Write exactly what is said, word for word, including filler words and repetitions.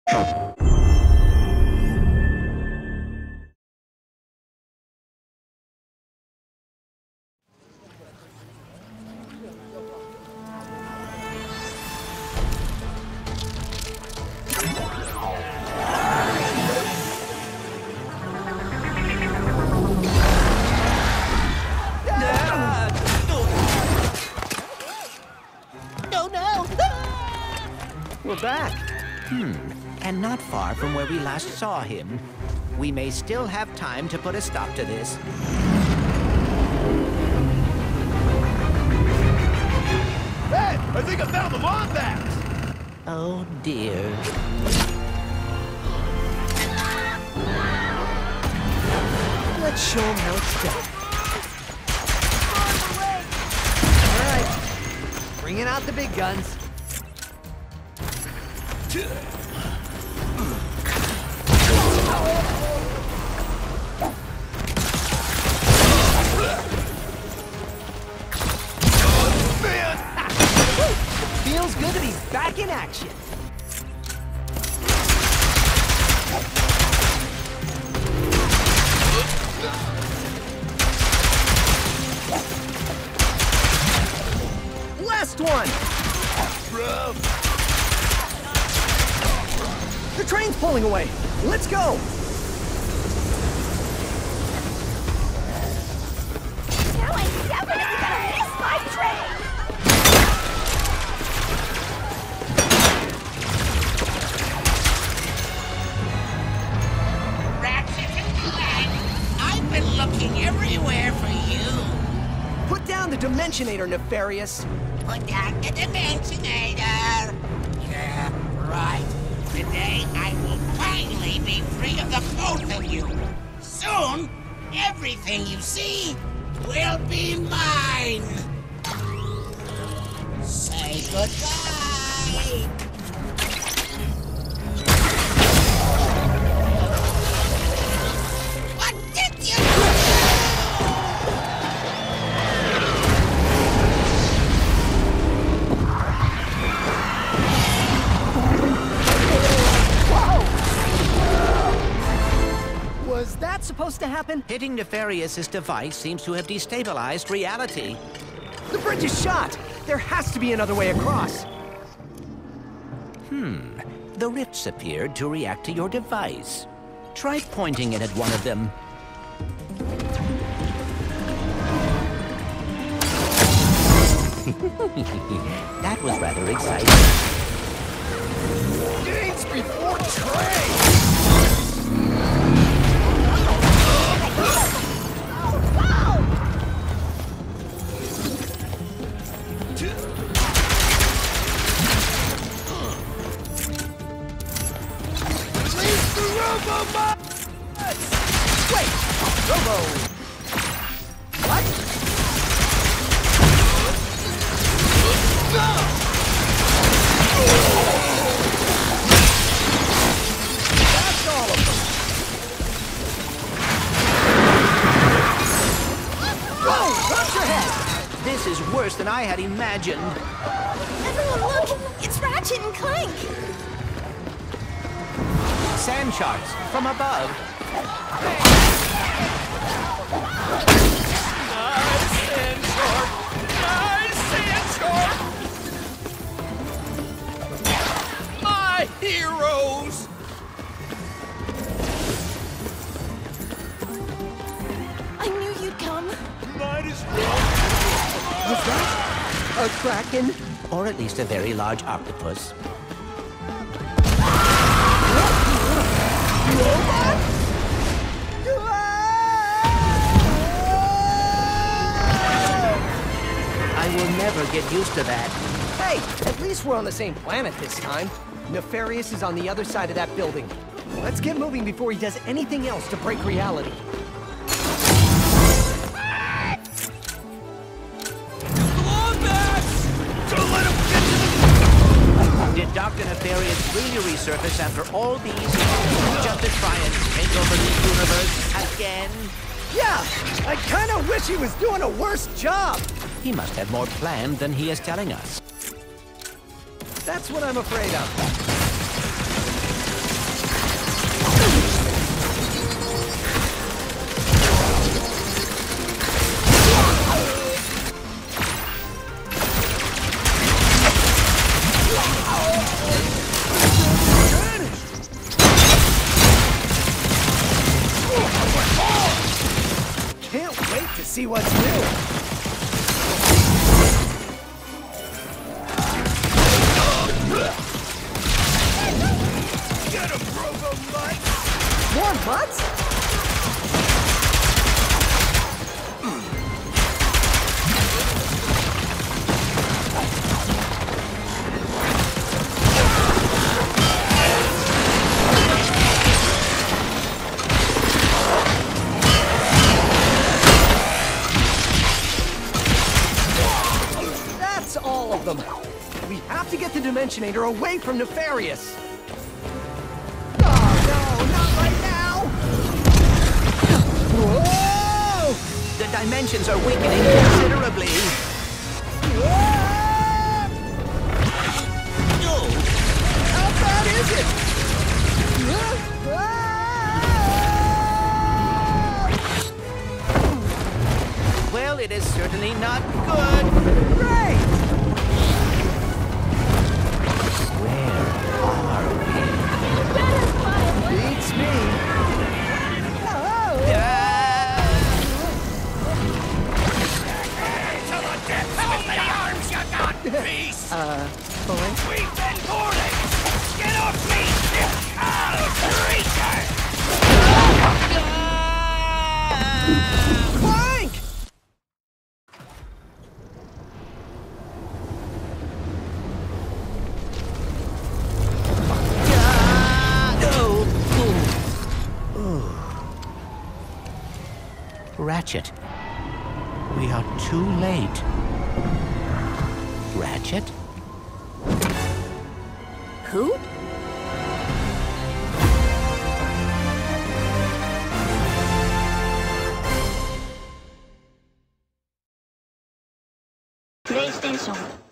We're back. Hmm. And not far from where we last saw him. We may still have time to put a stop to this. Hey! I think I found the Wombat! Oh, dear. Let's show him how it's done. All right. Bringing out the big guns. Feels good to be back in action. Last one. The train's pulling away. Let's go. Now I'm definitely gonna miss my train. Ratchet and Clank, I've been looking everywhere for you. Put down the Dimensionator, Nefarious. Put down the Dimensionator. Yeah, right. Today I will finally be free of the both of you. Soon, everything you see will be mine. Say goodbye. What did you do? Was that supposed to happen? Hitting Nefarious's device seems to have destabilized reality. The bridge is shot! There has to be another way across. Hmm. The rifts appeared to react to your device. Try pointing it at one of them. That was rather exciting. Gains before trade! Wait! Robo! What? No! That's all of them! Whoa! Watch your head! This is worse than I had imagined. Everyone look! It's Ratchet and Clank! Sand sharks from above. Nice sand shark! Nice sand shark! My heroes! I knew you'd come. Might as well. Was that a kraken? Or at least a very large octopus. I will never get used to that. Hey, at least we're on the same planet this time. Nefarious is on the other side of that building. Let's get moving before he does anything else to break reality. Did Doctor Nefarious really resurface after all these years just to try and take over the universe again? Yeah, I kind of wish he was doing a worse job. He must have more planned than he is telling us. That's what I'm afraid of. Can't wait to see what's new. Get him, Robo Mike! More butts? That's all of them. We have to get the Dimensionator away from Nefarious. Oh no, not right now! Whoa! The dimensions are weakening considerably. How bad is it? Well, it is certainly not good. Great! Where are we? Beats me. Oh. To the depths with the arms you got, beast! Uh, fine. We've been boarded! Get off me, you foul creature! Clank! Ratchet. We are too late. Ratchet? Who? PlayStation